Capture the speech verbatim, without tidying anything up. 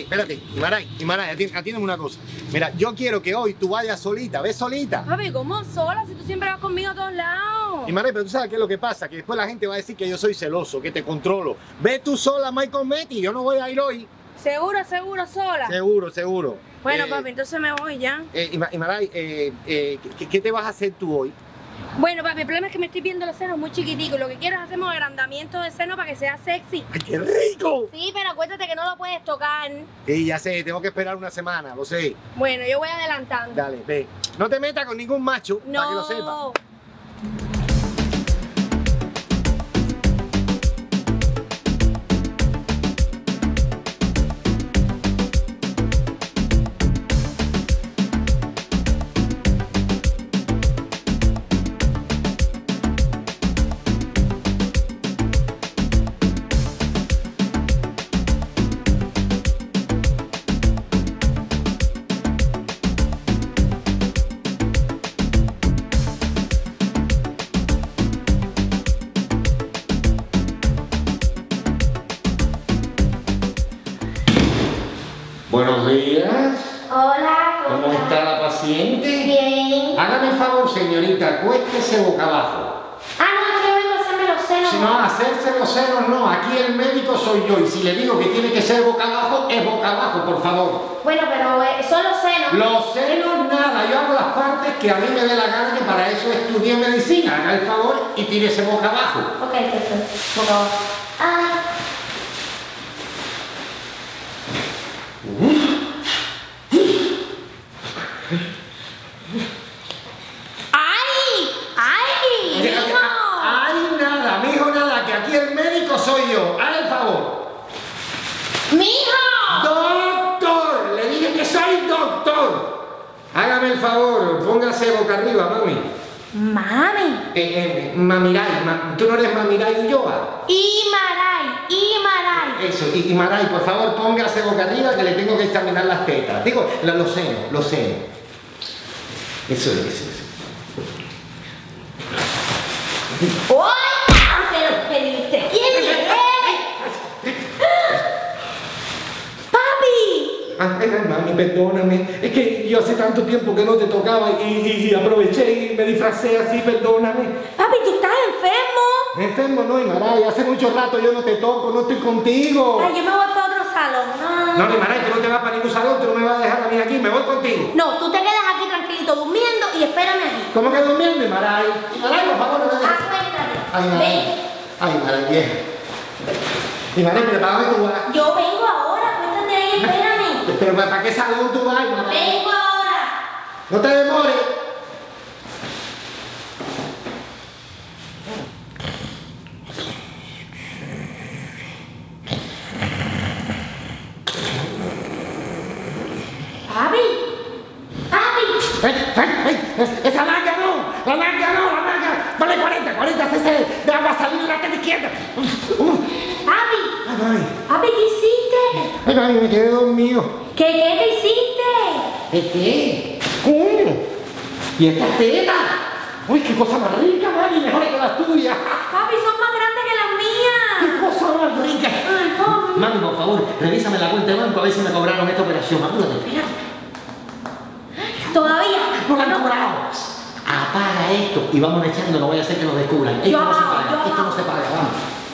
espérate, Imaray, Imaray, atiéndeme una cosa. Mira, yo quiero que hoy tú vayas solita, ¿ves solita? Papi, ¿cómo sola? Si tú siempre vas conmigo a todos lados. Imaray, pero tú sabes qué es lo que pasa, que después la gente va a decir que yo soy celoso, que te controlo. Ve tú sola, Michael Metty, yo no voy a ir hoy. ¿Seguro, seguro, sola? Seguro, seguro. Bueno, eh, papi, entonces me voy ya. Eh, Imaray, eh, eh, ¿qué, ¿qué te vas a hacer tú hoy? Bueno, papi, el problema es que me estoy viendo los senos muy chiquiticos. Lo que quiero es hacer un agrandamiento de seno para que sea sexy. ¡Ay, qué rico! Sí, pero acuérdate que no lo puedes tocar. Sí, ya sé, tengo que esperar una semana, lo sé. Bueno, yo voy adelantando. Dale, ve. No te metas con ningún macho, No. para que lo sepas. Buenos días. Hola, ¿cómo, ¿Cómo está la paciente? Bien. Hágame el favor, señorita, acuéstese boca abajo. Ah, no, yo vengo a hacerme los senos. Si no, hacerse los senos no, aquí el médico soy yo y si le digo que tiene que ser boca abajo, es boca abajo, por favor. Bueno, pero eh, son los senos. Los senos nada, yo hago las partes que a mí me dé la gana, que para eso estudié medicina. Haga el favor y tírese boca abajo. Ok, perfecto. Boca abajo. Ah. ¡Ay! ¡Ay! ¡Mijo! Ay, nada, mijo, nada, que aquí el médico soy yo. Haga el favor. ¡Mijo! ¡Doctor! Le dije que soy doctor. Hágame el favor, póngase boca arriba, mami. Mami. Eh, eh, Mamiray, ma, ¿tú no eres Mamiray y Yoa? Imaray, Imaray. Eso, y, y Maray, por favor, póngase boca arriba que le tengo que examinar las tetas. Digo, la, los senos, los senos. Eso es, eso es. ¡Uy! Pero, pero, ¿quién eres? ¡Papi! Ay, ay, mami, perdóname. Es que yo hace tanto tiempo que no te tocaba y, y, y aproveché y me disfracé así, perdóname. Papi, ¿tú estás enfermo? Enfermo no, Imaray, hace mucho rato yo no te toco, no estoy contigo. Ay, yo me voy para otro salón. No, No, Imaray, tú no te vas para ningún salón, tú no me vas a dejar a mí aquí, me voy contigo. no, tú te quedas aquí tranquilito durmiendo y espérame aquí. ¿Cómo que durmiendo, Imaray? Imaray, por favor, no me dejes. Acuérdate. Ay, Imaray. Ay, Imaray, bien. Imaray, prepárame tu vas. Yo vengo ahora, cuéntate ahí, espérame. Pero ¿para qué salón tú vas, Imaray? Vengo ahora. No te demores. Papi. Papi. ¡Ay, ay, ay! Es- ¡Esa larga no! ¡La larga no! ¡La larga! Vale cuarenta, cuarenta cc de agua salida a la izquierda. Uf, uf. Papi. Ay, mami. Papi, ¿qué hiciste? Ay, mami, me quedé dormido. ¿Qué, qué te hiciste? ¿De qué? ¿Cómo? ¿Y esta teta? ¡Uy, qué cosa más rica, mami! Mejor que las tuyas. Papi, son más grandes que las mías. ¡Qué cosa más rica! Ay, papi. Mami, por favor, revísame la cuenta de banco a ver si me cobraron esta operación. Apúrate. Todavía. ¡No me han cobrado! Apaga esto y vamos echando, no vaya a ser que nos descubran. Esto Yo no se apago, paga, yo esto no apago. se paga, vamos.